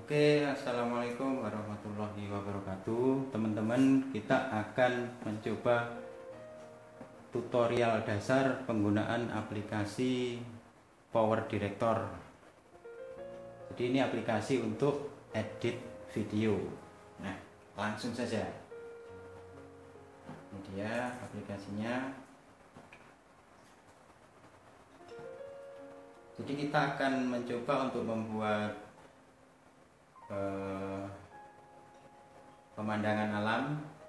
Oke, assalamualaikum warahmatullahi wabarakatuh. Teman-teman, kita akan mencoba tutorial dasar penggunaan aplikasi Power Director. Jadi ini aplikasi untuk edit video. Nah, langsung saja. Ini dia aplikasinya. Jadi kita akan mencoba untuk membuat pemandangan alam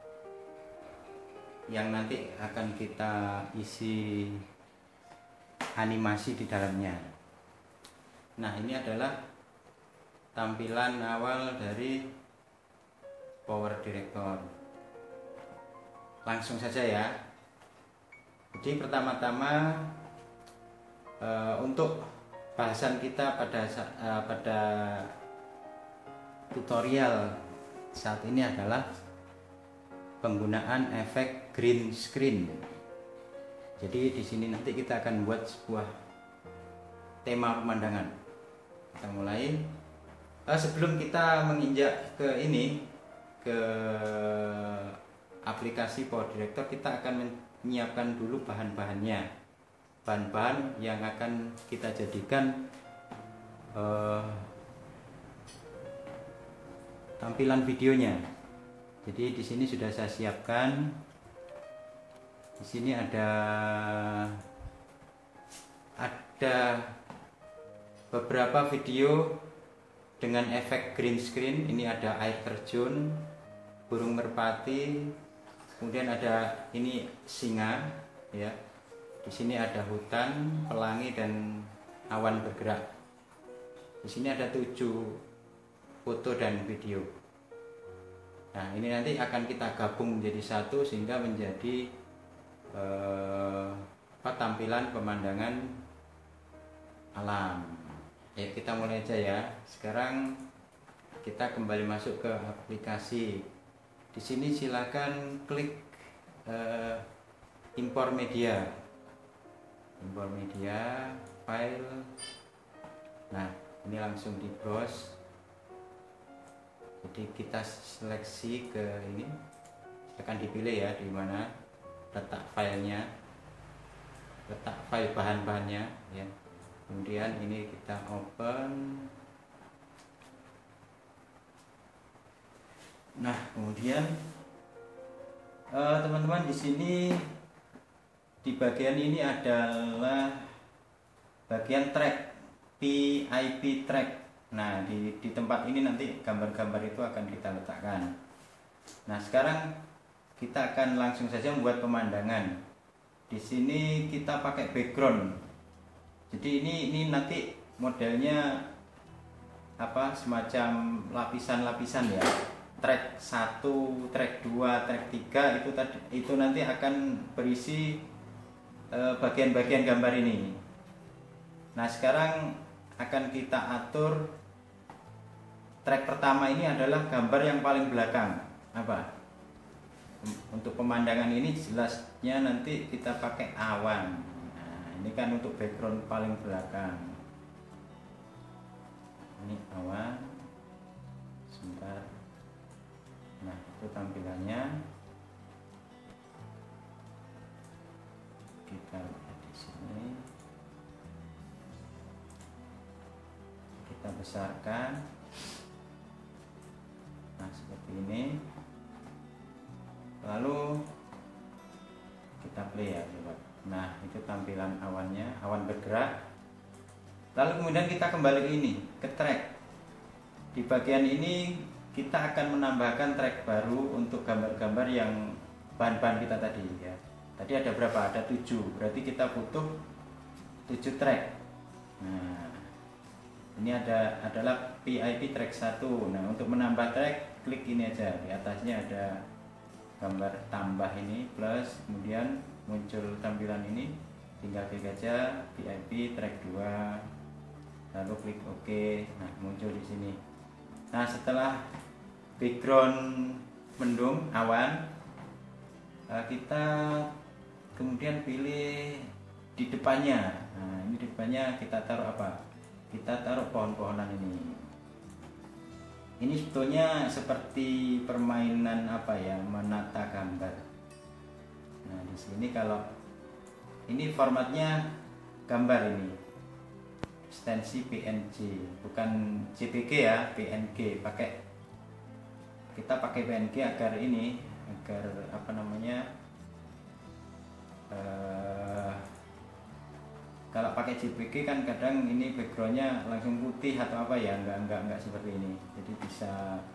yang nanti akan kita isi animasi di dalamnya. Nah, ini adalah tampilan awal dari Power Director. Langsung saja ya. Jadi pertama-tama untuk bahasan kita pada tutorial saat ini adalah penggunaan efek green screen. Jadi di sini nanti kita akan buat sebuah tema pemandangan. Kita mulai. Sebelum kita menginjak ke aplikasi Power Director, kita akan menyiapkan dulu bahan-bahannya. Bahan-bahan yang akan kita jadikan tampilan videonya. Jadi di sini sudah saya siapkan. Di sini ada beberapa video dengan efek green screen. Ini ada air terjun, burung merpati, kemudian ada ini singa, ya. Di sini ada hutan, pelangi dan awan bergerak. Di sini ada 7 foto dan video. Nah, ini nanti akan kita gabung menjadi satu sehingga menjadi tampilan pemandangan alam. Ya, kita mulai aja ya. Sekarang kita kembali masuk ke aplikasi. Di sini silakan klik impor media. Impor media, file. Nah, ini langsung di browse. Jadi kita seleksi ke ini, akan dipilih ya di mana letak filenya, letak file bahan-bahannya ya. Kemudian ini kita open. Nah, kemudian teman-teman, di sini di bagian ini adalah bagian track, PIP track. Nah, di tempat ini nanti gambar-gambar itu akan kita letakkan. Nah, sekarang kita akan langsung saja membuat pemandangan. Di sini kita pakai background. Jadi ini nanti modelnya semacam lapisan-lapisan ya. Track 1, track 2, track 3 itu nanti akan berisi bagian-bagian gambar ini. Nah, sekarang akan kita atur track pertama. Ini adalah gambar yang paling belakang. Untuk pemandangan ini jelasnya nanti kita pakai awan. Nah, ini kan untuk background paling belakang. Ini awan. Sebentar. Nah, itu tampilannya. Kita lihat di sini. Kita besarkan. Nah, seperti ini. Lalu kita play ya, coba. Nah, itu tampilan awannya, awan bergerak. Lalu kemudian kita kembali ke ini, ke track. Di bagian ini kita akan menambahkan track baru untuk gambar-gambar yang bahan-bahan kita tadi ya. Tadi ada berapa? Ada 7. Berarti kita butuh 7 track. Nah, ini adalah PIP track 1. Nah, untuk menambah track, klik ini aja. Di atasnya ada gambar tambah ini plus, kemudian muncul tampilan ini. Tinggal klik aja PIP track 2. Lalu klik OK. Nah, muncul di sini. Nah, setelah background mendung awan, kita kemudian pilih di depannya. Nah, ini di depannya kita taruh apa? Kita taruh pohon-pohonan ini. Ini sebetulnya seperti permainan apa ya, menata gambar. Nah di sini kalau ini formatnya gambar, ini ekstensi PNG bukan JPG ya, PNG. Kita pakai PNG agar ini, agar apa namanya, kalau pakai JPG kan kadang ini backgroundnya langsung putih atau apa ya, enggak seperti ini. Jadi bisa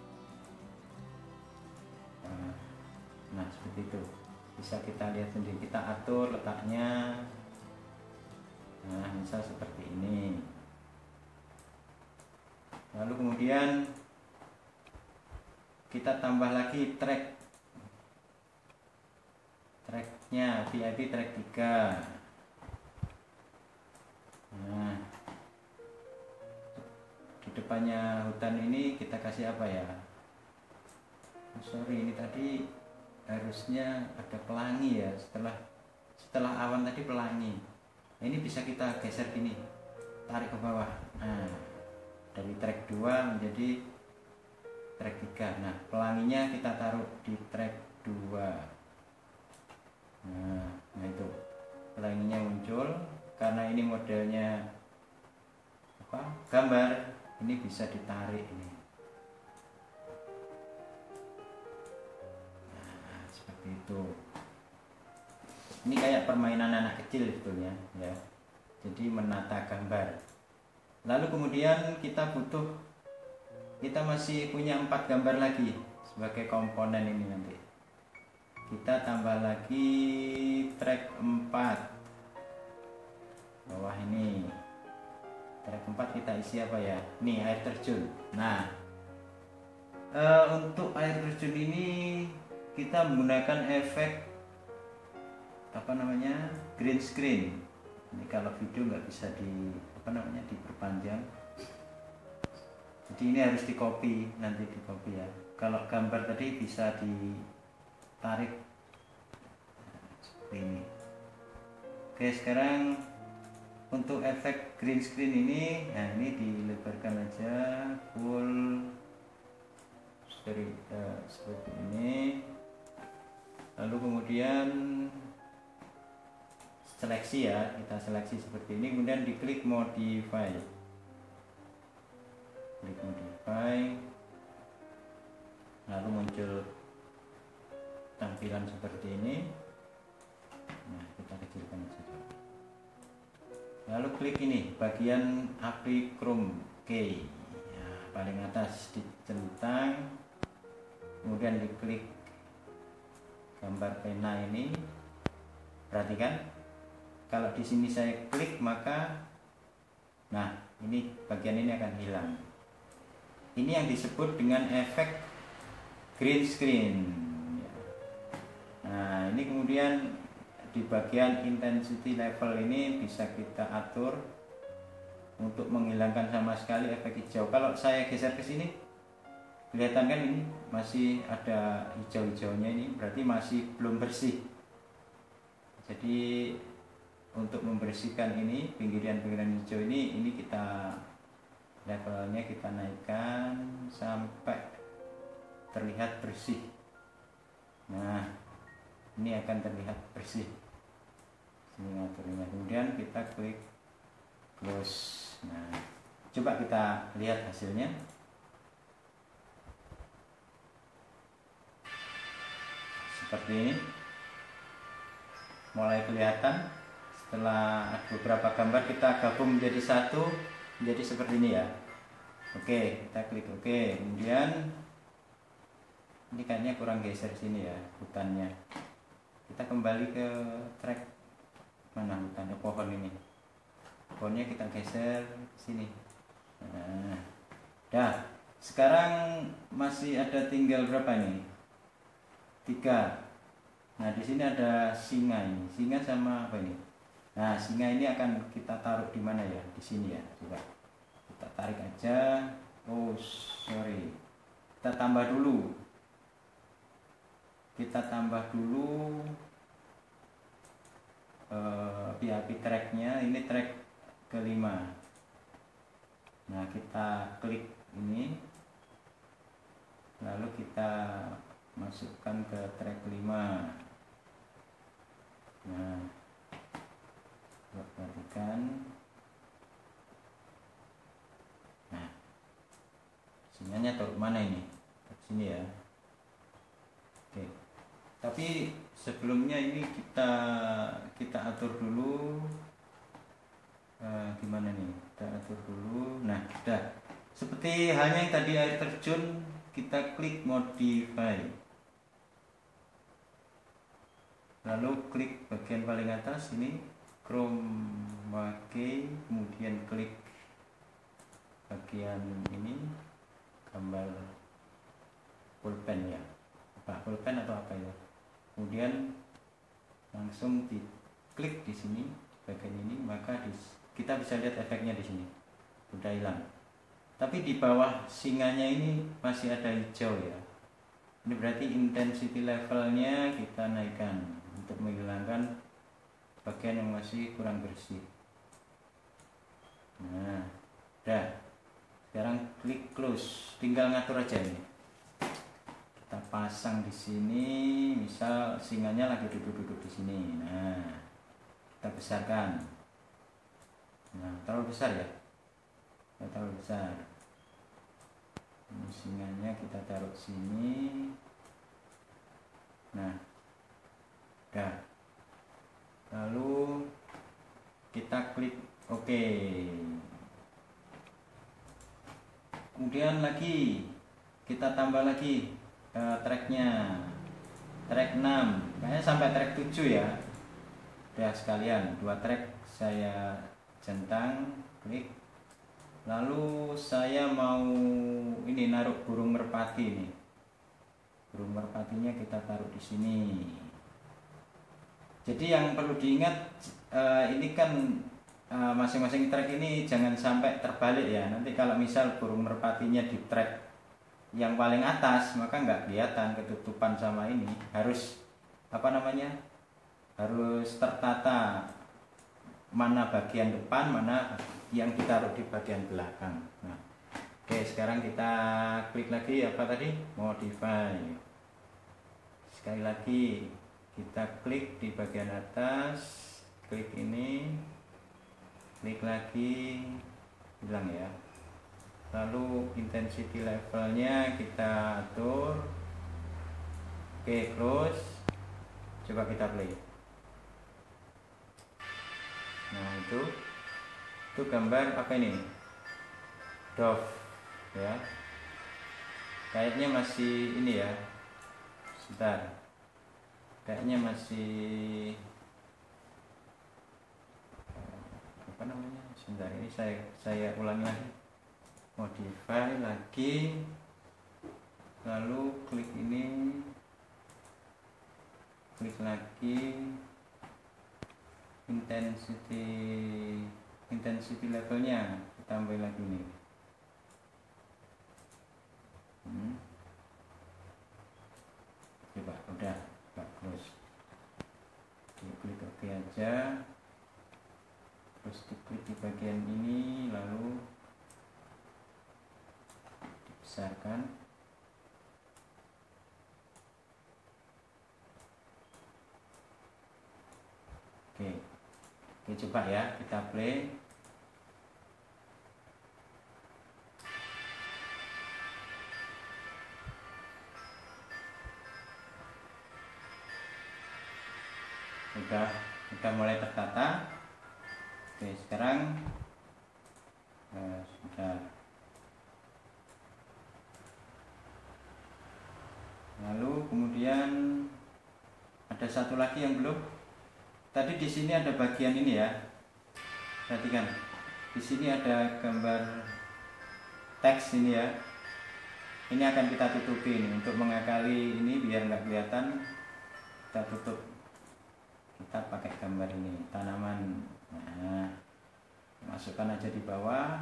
nah seperti itu, bisa kita lihat sendiri, kita atur letaknya. Nah misal seperti ini. Lalu kemudian kita tambah lagi tracknya VIP track 3. Nah di depannya hutan ini kita kasih apa ya, sorry ini tadi harusnya ada pelangi ya, setelah awan tadi pelangi. Nah, ini bisa kita geser gini, tarik ke bawah. Nah dari track 2 menjadi track 3. Nah pelanginya kita taruh di track 2. Nah itu pelanginya muncul. Karena ini modelnya apa, gambar, ini bisa ditarik ini. Nah seperti itu. Ini kayak permainan anak kecil sebetulnya ya, jadi menata gambar. Lalu kemudian kita masih punya 4 gambar lagi sebagai komponen ini. Nanti kita tambah lagi track 4 bawah ini. Track 4 kita isi apa ya, nih air terjun. Nah untuk air terjun ini kita menggunakan efek apa namanya, green screen. Ini kalau video nggak bisa diperpanjang, jadi ini harus nanti di copy ya. Kalau gambar tadi bisa ditarik seperti ini. Oke, sekarang untuk efek green screen ini, nah ini dilebarkan aja full seperti ini. Lalu kemudian seleksi ya, kita seleksi seperti ini, kemudian diklik modify. Klik modify, lalu muncul tampilan seperti ini. Nah kita kecilkan saja. Lalu klik ini bagian api Chrome key, nah, paling atas dicentang, kemudian diklik gambar pena ini. Perhatikan, kalau di sini saya klik maka, nah ini bagian ini akan hilang. Ini yang disebut dengan efek green screen. Nah ini kemudian di bagian intensity level ini bisa kita atur untuk menghilangkan sama sekali efek hijau. Kalau saya geser ke sini, kelihatan kan ini masih ada hijau-hijaunya, ini berarti masih belum bersih. Jadi untuk membersihkan ini pinggiran-pinggiran hijau ini kita levelnya kita naikkan sampai terlihat bersih. Nah ini akan terlihat bersih. Sini ngaturnya, kemudian kita klik close. Nah coba kita lihat hasilnya. Seperti ini, mulai kelihatan. Setelah beberapa gambar kita gabung menjadi satu, menjadi seperti ini ya. Oke, kita klik oke. Kemudian ini kayaknya kurang geser sini ya hutannya. Kita kembali ke track mana hutannya, pohon ini. Pohonnya kita geser ke sini. Nah, dah. Sekarang masih ada tinggal berapa ini? 3. Nah, di sini ada singa ini. Singa sama apa ini? Nah, singa ini akan kita taruh di mana ya? Di sini ya. Coba kita tarik aja. Oh, sorry. Kita tambah dulu. PHP tracknya. Ini track kelima. Nah kita klik ini, lalu kita masukkan ke track 5. Nah, perhatikan. Nah, sinyalnya taruh mana ini? Di sini ya. Oke. Tapi sebelumnya ini kita atur dulu. Gimana nih? Kita atur dulu. Nah, sudah. Seperti halnya yang tadi air terjun, kita klik modify. Lalu klik bagian paling atas ini chroma key, kemudian klik bagian ini gambar pulpen ya. Pulpen atau apa ya? Kemudian langsung diklik di sini bagian ini, maka kita bisa lihat efeknya di sini sudah hilang. Tapi di bawah singanya ini masih ada hijau ya. Ini berarti intensity levelnya kita naikkan untuk menghilangkan bagian yang masih kurang bersih. Nah, udah. Sekarang klik close, tinggal ngatur aja ini. Kita pasang di sini, misal singanya lagi duduk-duduk di sini. Nah, kita besarkan. Nah, terlalu besar ya? Terlalu besar. Ini singanya kita taruh sini. Nah, udah. Lalu kita klik OK. Kemudian lagi kita tambah lagi tracknya, track 6, kayaknya sampai track 7 ya. Udah sekalian 2 track saya centang, klik. Lalu saya mau ini naruh burung merpati nih. Burung merpatinya kita taruh di sini. Jadi yang perlu diingat ini kan masing-masing track ini jangan sampai terbalik ya. Nanti kalau misal burung merpatinya di track yang paling atas, maka nggak kelihatan, ketutupan sama ini. Harus harus tertata, mana bagian depan, mana yang ditaruh di bagian belakang. Nah, oke, sekarang kita klik lagi apa tadi? Modify. Sekali lagi kita klik di bagian atas, klik ini, klik lagi, hilang ya. Lalu intensity levelnya kita atur. Oke, close. Coba kita play. Nah, itu gambar apa ini? Dove ya. Kayaknya masih ini ya. Sebentar. Kayaknya masih sebentar, ini saya ulangi lagi. Modify lagi, lalu klik ini, klik lagi, intensity levelnya tambah lagi nih. Coba udah bagus, klik OK aja, terus diklik di bagian ini, lalu dibesarkan. Oke, coba ya, kita play. Udah mulai tertata. Oke, sekarang sudah. Lalu kemudian ada satu lagi yang belum. Tadi di sini ada bagian ini ya. Perhatikan. Di sini ada gambar teks ini ya. Ini akan kita tutupin untuk mengakali ini biar nggak kelihatan. Kita tutup. Kita pakai gambar ini, tanaman. Nah, masukkan aja di bawah.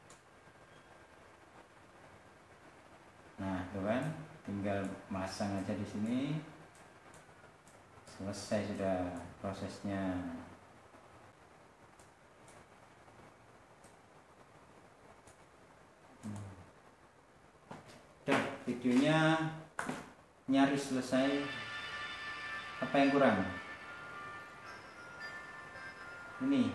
Nah, tuh kan, tinggal masang aja di sini. Selesai sudah prosesnya. Udah, video videonya nyaris selesai. Apa yang kurang? Ini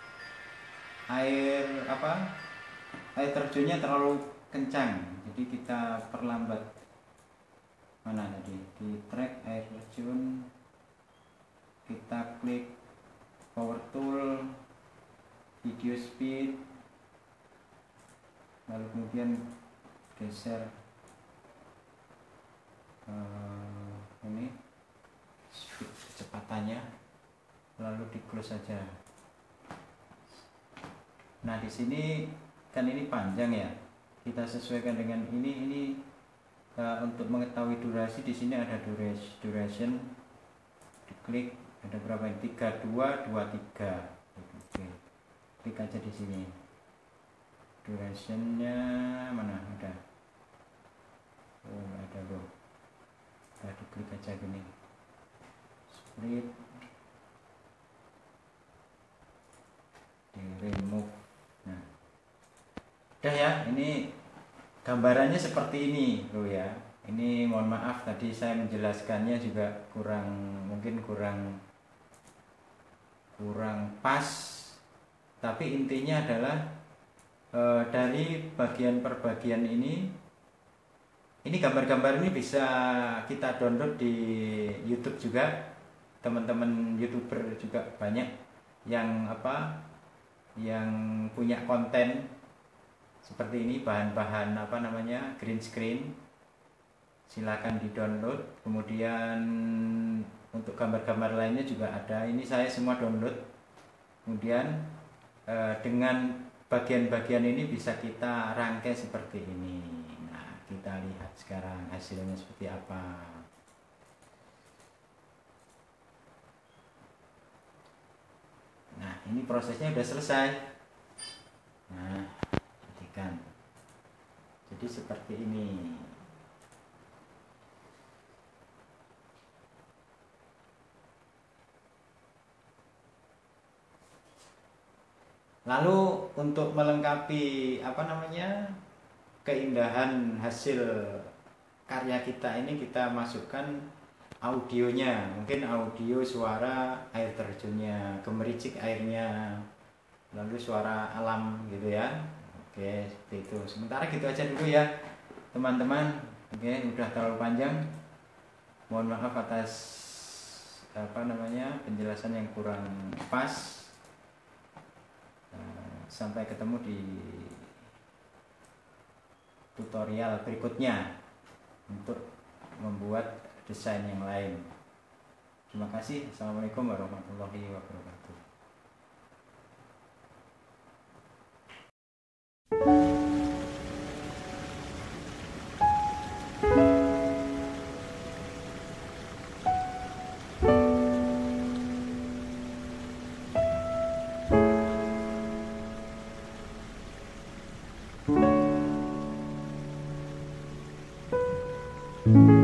air terjunnya terlalu kencang, jadi kita perlambat. Mana tadi di track air terjun, kita klik power tool, video speed, lalu kemudian geser ini speed kecepatannya, lalu di close saja. Nah di sini kan ini panjang ya, kita sesuaikan dengan ini. Untuk mengetahui durasi di sini ada duration, diklik ada berapa ini 3223. Oke, klik aja di sini. Durationnya mana ada? Oh ada loh. Kita diklik aja gini. Split, di remove. Nah, udah ya, ini gambarannya seperti ini loh ya. Ini mohon maaf tadi saya menjelaskannya juga mungkin kurang pas, tapi intinya adalah dari bagian per bagian ini gambar-gambar ini bisa kita download di YouTube juga. Teman-teman YouTuber juga banyak yang yang punya konten seperti ini, bahan-bahan green screen, silakan di download. Kemudian untuk gambar-gambar lainnya juga ada, ini saya semua download. Kemudian dengan bagian-bagian ini bisa kita rangkai seperti ini. Nah kita lihat sekarang hasilnya seperti apa. Nah ini prosesnya sudah selesai. Nah jadi seperti ini. Lalu untuk melengkapi keindahan hasil karya kita ini, kita masukkan audionya, mungkin audio suara air terjunnya, gemericik airnya, lalu suara alam gitu ya. Oke, seperti itu. Sementara gitu aja dulu ya teman-teman. Oke, udah terlalu panjang. Mohon maaf atas penjelasan yang kurang pas. Sampai ketemu di tutorial berikutnya untuk membuat desain yang lain. Terima kasih. Assalamualaikum warahmatullahi wabarakatuh. Thank you.